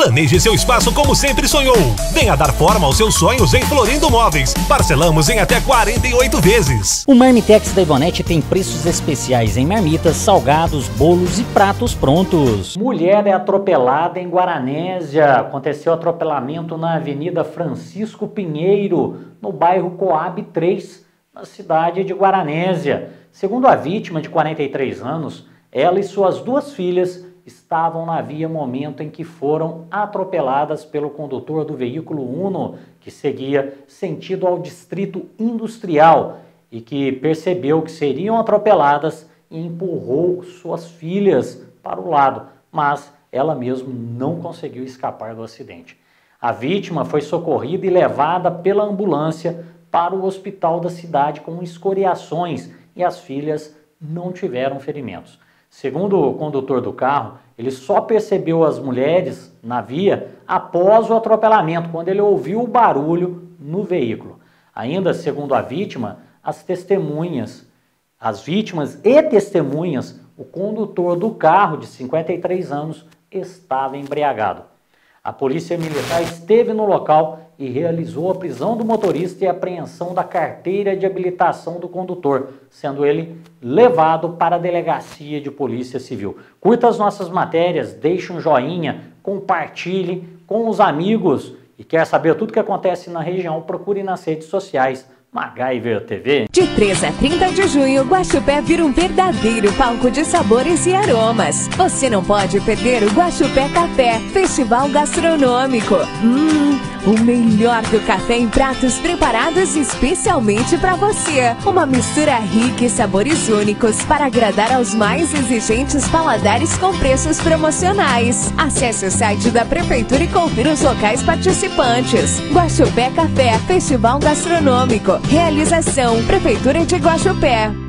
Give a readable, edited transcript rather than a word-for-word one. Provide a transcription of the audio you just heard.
Planeje seu espaço como sempre sonhou. Venha dar forma aos seus sonhos em Florindo Móveis. Parcelamos em até 48 vezes. O Marmitex da Ivonete tem preços especiais em marmitas, salgados, bolos e pratos prontos. Mulher é atropelada em Guaranésia. Aconteceu atropelamento na Avenida Francisco Pinheiro, no bairro Coab 3, na cidade de Guaranésia. Segundo a vítima, de 43 anos, ela e suas duas filhas estavam na via momento em que foram atropeladas pelo condutor do veículo Uno, que seguia sentido ao Distrito Industrial e que percebeu que seriam atropeladas e empurrou suas filhas para o lado, mas ela mesma não conseguiu escapar do acidente. A vítima foi socorrida e levada pela ambulância para o hospital da cidade com escoriações e as filhas não tiveram ferimentos. Segundo o condutor do carro, ele só percebeu as mulheres na via após o atropelamento, quando ele ouviu o barulho no veículo. Ainda segundo a vítima, as vítimas e testemunhas, o condutor do carro, de 53 anos, estava embriagado. A polícia militar esteve no local e realizou a prisão do motorista e a apreensão da carteira de habilitação do condutor, sendo ele levado para a delegacia de polícia civil. Curta as nossas matérias, deixe um joinha, compartilhe com os amigos e quer saber tudo o que acontece na região, procure nas redes sociais MacGyver TV. De 3 a 30 de junho, Guaxupé vira um verdadeiro palco de sabores e aromas. Você não pode perder o Guaxupé Café, festival gastronômico. O melhor do café em pratos preparados especialmente para você. Uma mistura rica e sabores únicos para agradar aos mais exigentes paladares com preços promocionais. Acesse o site da Prefeitura e confira os locais participantes. Guaxupé Café, festival gastronômico. Realização: Prefeitura de Guaxupé.